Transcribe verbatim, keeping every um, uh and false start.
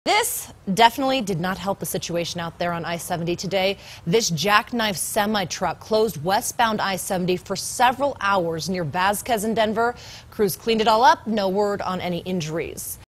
This definitely did not help the situation out there on I seventy today. This jackknife semi-truck closed westbound I seventy for several hours near Vasquez in Denver. Crews cleaned it all up. No word on any injuries.